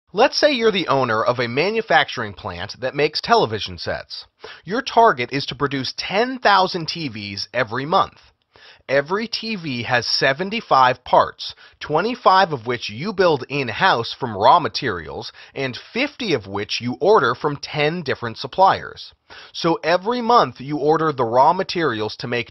Let's say you're the owner of a manufacturing plant that makes television sets. Your target is to produce 10,000 TVs every month. Every TV has 75 parts, 25 of which you build in-house from raw materials, and 50 of which you order from 10 different suppliers. So every month you order the raw materials to make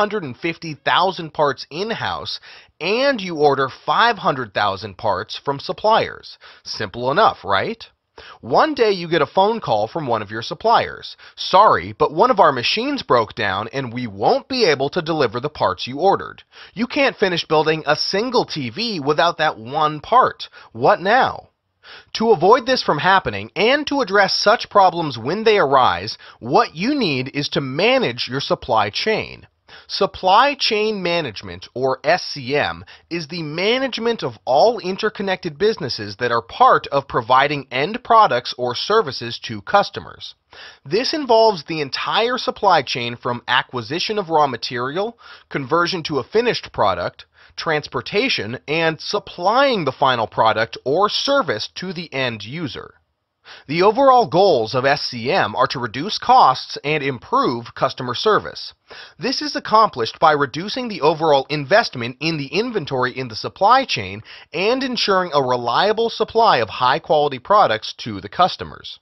250,000 parts in-house, and you order 500,000 parts from suppliers. Simple enough, right? One day you get a phone call from one of your suppliers. Sorry, but one of our machines broke down and we won't be able to deliver the parts you ordered. You can't finish building a single TV without that one part. What now? To avoid this from happening and to address such problems when they arise, what you need is to manage your supply chain. Supply chain management, or SCM, is the management of all interconnected businesses that are part of providing end products or services to customers. This involves the entire supply chain from acquisition of raw material, conversion to a finished product, transportation, and supplying the final product or service to the end user. The overall goals of SCM are to reduce costs and improve customer service. This is accomplished by reducing the overall investment in the inventory in the supply chain and ensuring a reliable supply of high-quality products to the customers.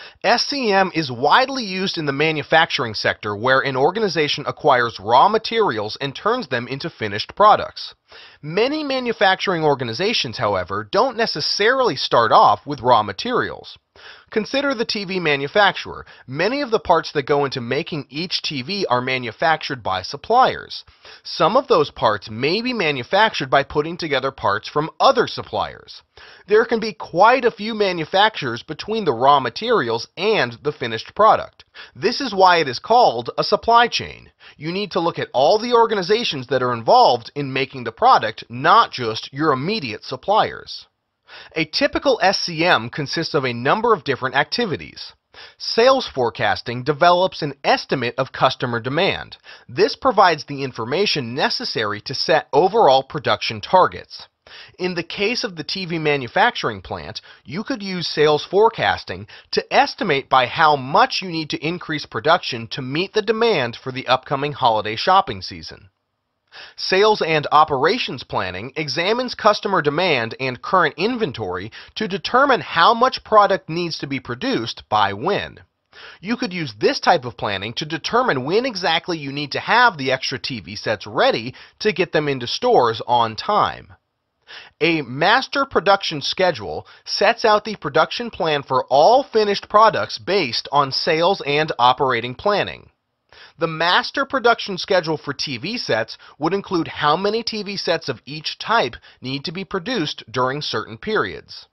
SCM is widely used in the manufacturing sector where an organization acquires raw materials and turns them into finished products. Many manufacturing organizations, however, don't necessarily start off with raw materials. Consider the TV manufacturer. Many of the parts that go into making each TV are manufactured by suppliers. Some of those parts may be manufactured by putting together parts from other suppliers. There can be quite a few manufacturers between the raw materials and the finished product. This is why it is called a supply chain. You need to look at all the organizations that are involved in making the product, not just your immediate suppliers. A typical SCM consists of a number of different activities. Sales forecasting develops an estimate of customer demand. This provides the information necessary to set overall production targets. In the case of the TV manufacturing plant, you could use sales forecasting to estimate by how much you need to increase production to meet the demand for the upcoming holiday shopping season. Sales and operations planning examines customer demand and current inventory to determine how much product needs to be produced by when. You could use this type of planning to determine when exactly you need to have the extra TV sets ready to get them into stores on time. A master production schedule sets out the production plan for all finished products based on sales and operating planning. The master production schedule for TV sets would include how many TV sets of each type need to be produced during certain periods.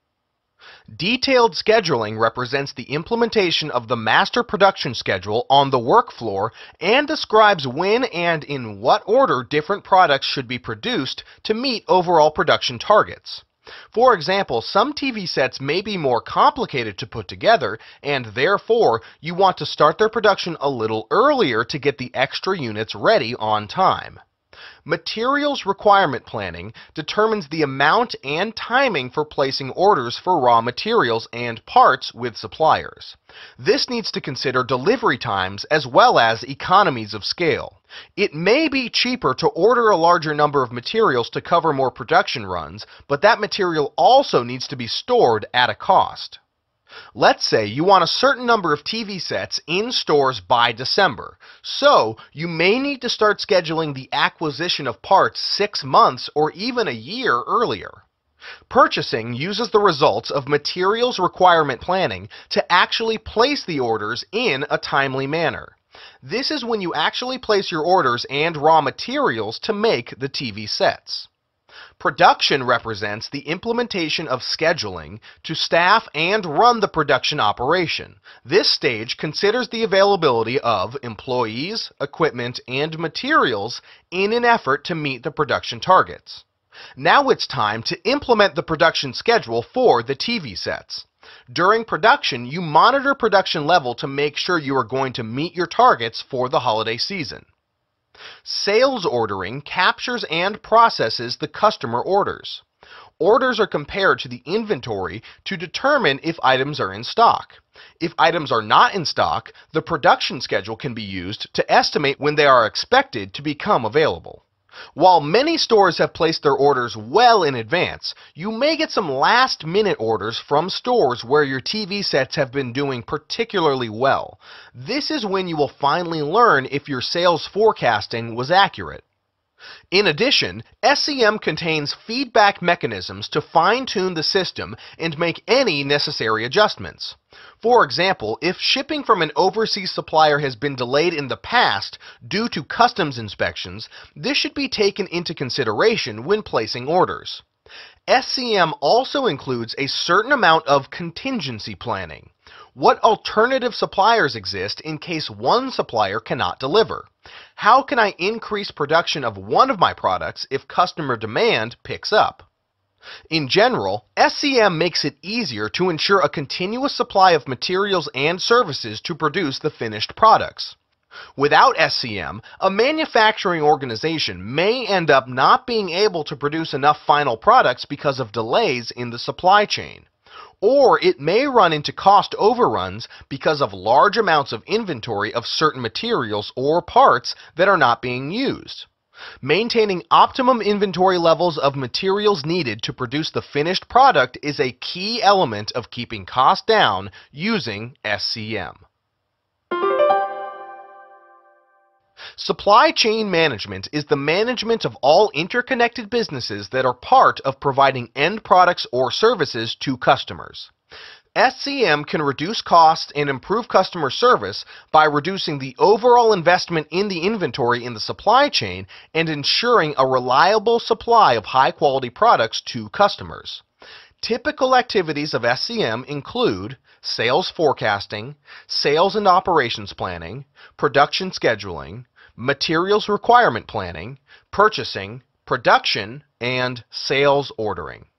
Detailed scheduling represents the implementation of the master production schedule on the work floor and describes when and in what order different products should be produced to meet overall production targets. For example, some TV sets may be more complicated to put together, and therefore you want to start their production a little earlier to get the extra units ready on time. Materials requirement planning determines the amount and timing for placing orders for raw materials and parts with suppliers. This needs to consider delivery times as well as economies of scale. It may be cheaper to order a larger number of materials to cover more production runs, but that material also needs to be stored at a cost. Let's say you want a certain number of TV sets in stores by December, so you may need to start scheduling the acquisition of parts 6 months or even a year earlier. Purchasing uses the results of materials requirement planning to actually place the orders in a timely manner. This is when you actually place your orders and raw materials to make the TV sets. Production represents the implementation of scheduling to staff and run the production operation. This stage considers the availability of employees, equipment, and materials in an effort to meet the production targets. Now it's time to implement the production schedule for the TV sets. During production, you monitor production level to make sure you are going to meet your targets for the holiday season. Sales ordering captures and processes the customer orders. Orders are compared to the inventory to determine if items are in stock. If items are not in stock, the production schedule can be used to estimate when they are expected to become available. While many stores have placed their orders well in advance, you may get some last-minute orders from stores where your TV sets have been doing particularly well. This is when you will finally learn if your sales forecasting was accurate. In addition, SCM contains feedback mechanisms to fine-tune the system and make any necessary adjustments. For example, if shipping from an overseas supplier has been delayed in the past due to customs inspections, this should be taken into consideration when placing orders. SCM also includes a certain amount of contingency planning. What alternative suppliers exist in case one supplier cannot deliver? How can I increase production of one of my products if customer demand picks up? In general, SCM makes it easier to ensure a continuous supply of materials and services to produce the finished products. Without SCM, a manufacturing organization may end up not being able to produce enough final products because of delays in the supply chain. Or it may run into cost overruns because of large amounts of inventory of certain materials or parts that are not being used. Maintaining optimum inventory levels of materials needed to produce the finished product is a key element of keeping costs down using SCM. Supply chain management is the management of all interconnected businesses that are part of providing end products or services to customers. SCM can reduce costs and improve customer service by reducing the overall investment in the inventory in the supply chain and ensuring a reliable supply of high-quality products to customers. Typical activities of SCM include sales forecasting, sales and operations planning, production scheduling, materials requirement planning, purchasing, production, and sales ordering.